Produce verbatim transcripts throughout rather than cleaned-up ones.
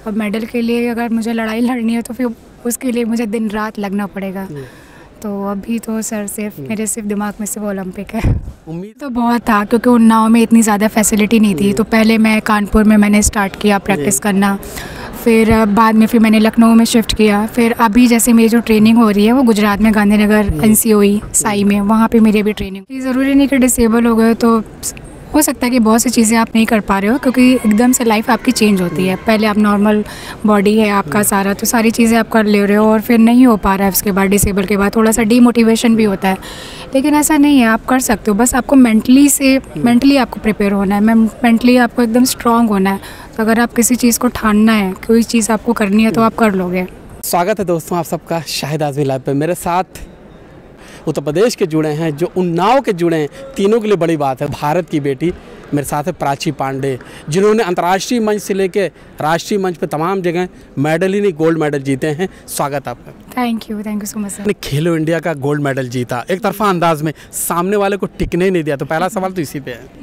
और मेडल के लिए अगर मुझे लड़ाई लड़नी है तो फिर उसके लिए मुझे दिन रात लगना पड़ेगा। तो अभी तो सर सिर्फ मेरे सिर्फ दिमाग में सिर्फ ओलंपिक है। उम्मीद तो बहुत था क्योंकि उन्नाव में इतनी ज़्यादा फैसिलिटी नहीं थी। तो पहले मैं कानपुर में मैंने स्टार्ट किया प्रैक्टिस करना, फिर बाद में फिर मैंने लखनऊ में शिफ्ट किया। फिर अभी जैसे मेरी जो ट्रेनिंग हो रही है वो गुजरात में Gandhinagar N C O E SAI में, वहाँ पे मेरी अभी ट्रेनिंग। ज़रूरी नहीं कि डिसेबल हो गए तो हो सकता है कि बहुत सी चीज़ें आप नहीं कर पा रहे हो, क्योंकि एकदम से लाइफ आपकी चेंज होती है। पहले आप नॉर्मल बॉडी है आपका सारा, तो सारी चीज़ें आप कर ले रहे हो और फिर नहीं हो पा रहा है उसके बाद डिसेबल के बाद, थोड़ा सा डीमोटिवेशन भी होता है। लेकिन ऐसा नहीं है, आप कर सकते हो, बस आपको मेंटली से मेंटली आपको प्रिपेयर होना है, मेंटली आपको एकदम स्ट्रांग होना है। तो अगर आप किसी चीज़ को ठानना है, कोई चीज़ आपको करनी है तो आप कर लोगे। स्वागत है दोस्तों आप सबका शाहिद आज़मी लाइव पे। मेरे साथ उत्तर प्रदेश के जुड़े हैं, जो उन्नाव के जुड़े हैं, तीनों के लिए बड़ी बात है। भारत की बेटी मेरे साथ है प्राची पांडे, जिन्होंने अंतर्राष्ट्रीय मंच से लेकर राष्ट्रीय मंच पे तमाम जगह मेडल ही नहीं गोल्ड मेडल जीते हैं। स्वागत आपका। Thank you thank you so much sir. Khelo India का गोल्ड मेडल जीता एक तरफा अंदाज में, सामने वाले को टिकने नहीं दिया। तो पहला सवाल तो इसी पे है।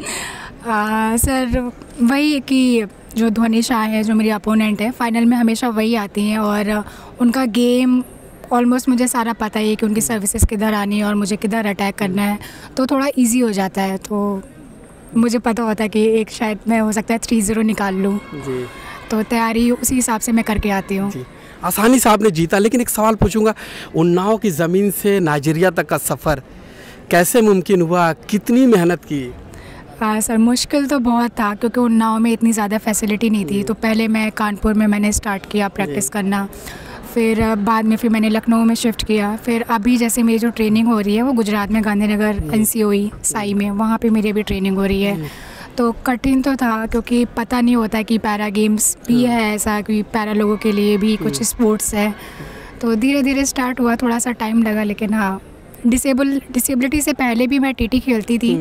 आ, सर वही कि जो ध्वनि शाह है, जो मेरी अपोनेंट है, फाइनल में हमेशा वही आती हैं और उनका गेम ऑलमोस्ट मुझे सारा पता है कि उनकी सर्विसेज किधर आनी है और मुझे किधर अटैक करना है, तो थोड़ा इजी हो जाता है। तो मुझे पता होता है कि एक शायद मैं हो सकता है थ्री ज़ीरो निकाल लूँ, तो तैयारी उसी हिसाब से मैं करके आती हूँ। आसानी से आपने जीता, लेकिन एक सवाल पूछूंगा, उन्नाव की ज़मीन से नाइजीरिया तक का सफ़र कैसे मुमकिन हुआ, कितनी मेहनत की? हाँ सर, मुश्किल तो बहुत था क्योंकि उन्नाव में इतनी ज़्यादा फैसिलिटी नहीं थी। तो पहले मैं कानपुर में मैंने स्टार्ट किया प्रैक्टिस करना, फिर बाद में फिर मैंने लखनऊ में शिफ्ट किया। फिर अभी जैसे मेरी जो ट्रेनिंग हो रही है वो गुजरात में Gandhinagar N C O E SAI में, वहाँ पे मेरी अभी ट्रेनिंग हो रही है। तो कठिन तो था क्योंकि पता नहीं होता कि पैरा गेम्स भी है ऐसा, कि पैरा लोगों के लिए भी कुछ स्पोर्ट्स है। तो धीरे धीरे स्टार्ट हुआ, थोड़ा सा टाइम लगा, लेकिन हाँ डिसेबल डिसेबिलिटी से पहले भी मैं टीटी खेलती थी,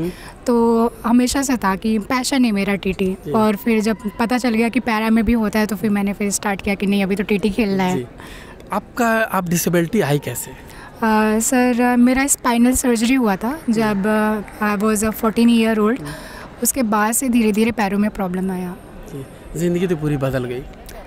तो हमेशा से था कि पैशन है मेरा टीटी। और फिर जब पता चल गया कि पैरा में भी होता है तो फिर मैंने फिर स्टार्ट किया कि नहीं अभी तो टीटी खेलना है। आपका आप डिसेबिलिटी आई कैसे? uh, सर मेरा स्पाइनल सर्जरी हुआ था जब I was a fourteen year old. उसके बाद से धीरे धीरे पैरों में प्रॉब्लम आया। ज़िंदगी तो पूरी बदल गई।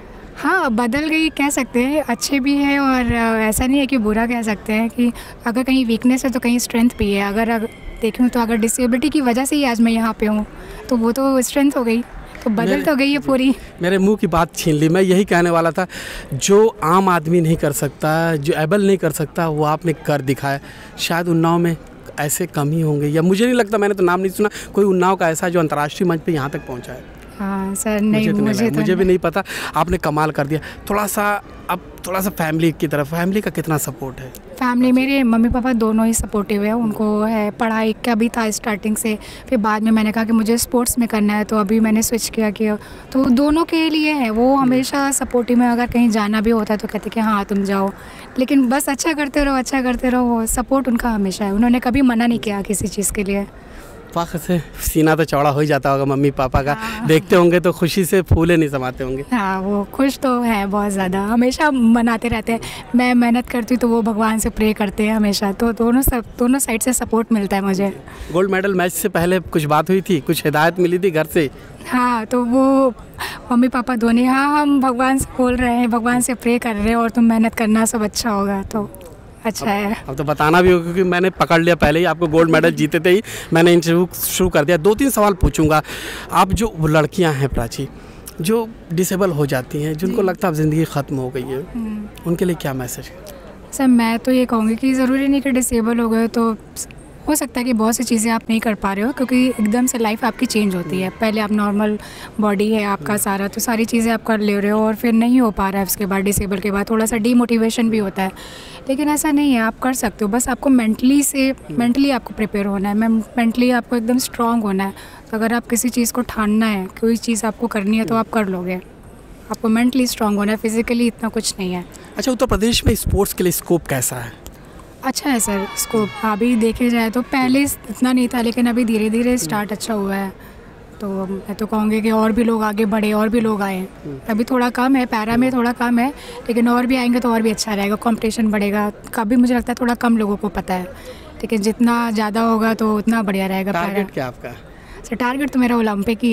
हाँ बदल गई कह सकते हैं, अच्छे भी है और ऐसा नहीं है कि बुरा कह सकते हैं। कि अगर कहीं वीकनेस है तो कहीं स्ट्रेंथ भी है। अगर, अगर देखूँ तो अगर डिसेबिलिटी की वजह से ही आज मैं यहाँ पे हूँ तो वो तो स्ट्रेंथ हो गई, तो बदल तो गई है पूरी। मेरे मुंह की बात छीन ली, मैं यही कहने वाला था। जो आम आदमी नहीं कर सकता, जो एबल नहीं कर सकता, वो आपने कर दिखाया। शायद उन्नाव में ऐसे कम ही होंगे, या मुझे नहीं लगता, मैंने तो नाम नहीं सुना कोई उन्नाव का ऐसा जो अंतर्राष्ट्रीय मंच पे यहाँ तक पहुँचा है। हाँ सर, नहीं मुझे तो मुझे, नहीं, तो मुझे भी नहीं पता। आपने कमाल कर दिया। थोड़ा सा अब थोड़ा सा फैमिली की तरफ, फैमिली का कितना सपोर्ट है? फैमिली मेरे मम्मी पापा दोनों ही सपोर्टिव है। उनको है पढ़ाई का भी था स्टार्टिंग से, फिर बाद में मैंने कहा कि मुझे स्पोर्ट्स में करना है तो अभी मैंने स्विच किया कि तो दोनों के लिए है। वो हमेशा सपोर्टिव में, अगर कहीं जाना भी होता है तो कहते कि हाँ तुम जाओ, लेकिन बस अच्छा करते रहो अच्छा करते रहो। सपोर्ट उनका हमेशा है, उन्होंने कभी मना नहीं किया किसी चीज़ के लिए। वाक़ से सीना तो चौड़ा हो ही जाता होगा मम्मी पापा का। हाँ। देखते होंगे तो खुशी से फूले नहीं समाते होंगे। हाँ वो खुश तो है बहुत ज़्यादा, हमेशा मनाते रहते हैं। मैं मेहनत करती हूँ तो वो भगवान से प्रे करते हैं हमेशा, तो दोनों सब दोनों साइड से सपोर्ट मिलता है मुझे। गोल्ड मेडल मैच से पहले कुछ बात हुई थी, कुछ हिदायत मिली थी घर से? हाँ तो वो मम्मी पापा दोनों, हाँ हम भगवान से बोल रहे हैं, भगवान से प्रे कर रहे हैं और तुम मेहनत करना, सब अच्छा होगा। तो अच्छा है। अब तो बताना भी होगा क्योंकि मैंने पकड़ लिया पहले ही, आपको गोल्ड मेडल जीते थे ही मैंने इंटरव्यू शुरू कर दिया। दो तीन सवाल पूछूंगा। आप जो लड़कियां हैं प्राची, जो डिसेबल हो जाती हैं, जिनको लगता है अब ज़िंदगी ख़त्म हो गई है, उनके लिए क्या मैसेज है? सर मैं तो ये कहूँगी कि ज़रूरी नहीं कि डिसेबल हो गए तो हो सकता है कि बहुत सी चीज़ें आप नहीं कर पा रहे हो, क्योंकि एकदम से लाइफ आपकी चेंज होती है। पहले आप नॉर्मल बॉडी है आपका सारा, तो सारी चीज़ें आप कर ले रहे हो और फिर नहीं हो पा रहा है उसके बाद डिसेबल के बाद, थोड़ा सा डीमोटिवेशन भी होता है। लेकिन ऐसा नहीं है, आप कर सकते हो, बस आपको मेंटली से मेंटली आपको प्रिपेयर होना है, मेंटली आपको एकदम स्ट्रांग होना है। तो अगर आप किसी चीज़ को ठानना है, कोई चीज़ आपको करनी है तो आप कर लोगे। आपको मेंटली स्ट्रांग होना है, फिजिकली इतना कुछ नहीं है। अच्छा, उत्तर प्रदेश में स्पोर्ट्स के लिए स्कोप कैसा है? अच्छा है सर स्कोप, अभी देखे जाए तो पहले इतना नहीं था, लेकिन अभी धीरे धीरे स्टार्ट अच्छा हुआ है। तो मैं तो कहूँगी कि और भी लोग आगे बढ़े, और भी लोग आए। अभी थोड़ा कम है, पैरा में थोड़ा कम है, लेकिन और भी आएंगे तो और भी अच्छा रहेगा, कंपटीशन बढ़ेगा। कभी मुझे लगता है थोड़ा कम लोगों को पता है, लेकिन जितना ज़्यादा होगा तो उतना बढ़िया रहेगा। टारगेट क्या आपका? सर टारगेट तो मेरा ओलंपिक ही है।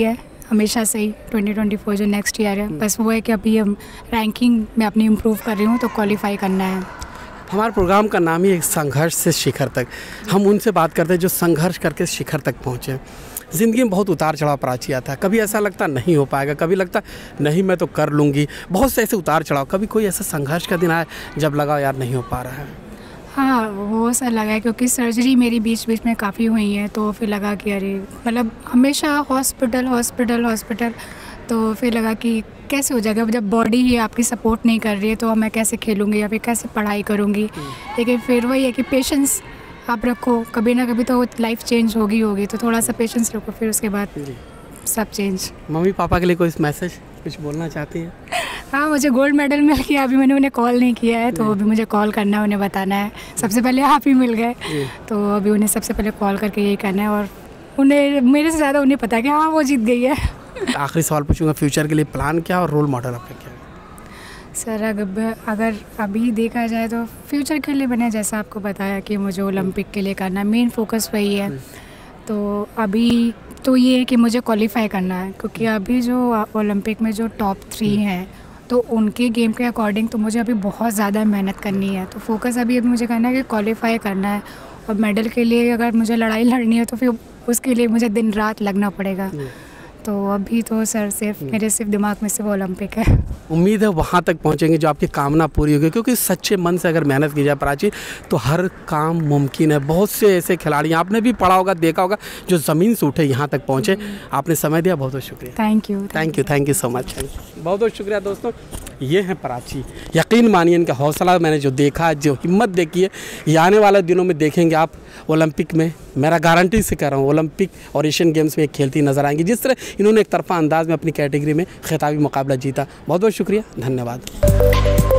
हमेशा से ही ट्वेंटी ट्वेंटी फोर जो नेक्स्ट ईयर है, बस वो है कि अभी हम रैंकिंग में अपनी इम्प्रूव कर रही हूँ तो क्वालिफाई करना है। हमारे प्रोग्राम का नाम ही एक संघर्ष से शिखर तक। हम उनसे बात करते हैं जो संघर्ष करके शिखर तक पहुँचे। ज़िंदगी में बहुत उतार चढ़ाव प्राची आता है, कभी ऐसा लगता नहीं हो पाएगा, कभी लगता नहीं मैं तो कर लूँगी, बहुत से ऐसे उतार चढ़ाव। कभी कोई ऐसा संघर्ष का दिन आया जब लगा यार नहीं हो पा रहा है? हाँ, वो ऐसा लगा है क्योंकि सर्जरी मेरी बीच बीच में काफ़ी हुई है, तो फिर लगा कि अरे मतलब हमेशा हॉस्पिटल हॉस्पिटल हॉस्पिटल, तो फिर लगा कि कैसे हो जाएगा जब बॉडी ही आपकी सपोर्ट नहीं कर रही है, तो मैं कैसे खेलूँगी या फिर कैसे पढ़ाई करूँगी। लेकिन फिर वही है कि पेशेंस आप रखो, कभी ना कभी तो लाइफ चेंज होगी होगी तो थोड़ा सा पेशेंस रखो, फिर उसके बाद सब चेंज। मम्मी पापा के लिए कोई मैसेज कुछ बोलना चाहती हैं? हाँ, मुझे गोल्ड मेडल मिल गया, अभी मैंने उन्हें कॉल नहीं किया है, तो अभी मुझे कॉल करना है, उन्हें बताना है। सबसे पहले आप ही मिल गए, तो अभी उन्हें सबसे पहले कॉल करके यही करना है, और उन्हें मेरे से ज़्यादा उन्हें पता है कि हाँ वो जीत गई है। आखिरी सवाल पूछूंगा, फ्यूचर के लिए प्लान क्या और रोल मॉडल आपका क्या है? सर अगर अगर अभी देखा जाए तो फ्यूचर के लिए मैंने जैसा आपको बताया कि मुझे ओलंपिक के लिए करना, मेन फोकस वही है। तो अभी तो ये है कि मुझे क्वालिफाई करना है, क्योंकि अभी जो ओलंपिक में जो टॉप थ्री हैं तो उनके गेम के अकॉर्डिंग तो मुझे अभी बहुत ज़्यादा मेहनत करनी है। तो फोकस अभी अभी मुझे करना है कि क्वालिफाई करना है, और मेडल के लिए अगर मुझे लड़ाई लड़नी है तो फिर उसके लिए मुझे दिन रात लगना पड़ेगा। तो अभी तो सर सिर्फ मेरे सिर्फ दिमाग में सिर्फ ओलंपिक है। उम्मीद है वहाँ तक पहुँचेंगे जो आपकी कामना पूरी होगी, क्योंकि सच्चे मन से अगर मेहनत की जाए प्राची तो हर काम मुमकिन है। बहुत से ऐसे खिलाड़ी आपने भी पढ़ा होगा, देखा होगा, जो ज़मीन से उठे यहाँ तक पहुँचे। आपने समय दिया, बहुत बहुत शुक्रिया। Thank you thank you thank you so much. बहुत बहुत शुक्रिया दोस्तों। ये हैं प्राची। यकीन मानिए इनका हौसला मैंने जो देखा, जो हिम्मत देखी है, ये आने वाले दिनों में देखेंगे आप ओलंपिक में, मेरा गारंटी से कह रहा हूँ, ओलंपिक और एशियन गेम्स में खेलती नजर आएंगी। जिस तरह इन्होंने एक तरफा अंदाज में अपनी कैटेगरी में खिताबी मुकाबला जीता। बहुत बहुत शुक्रिया, धन्यवाद।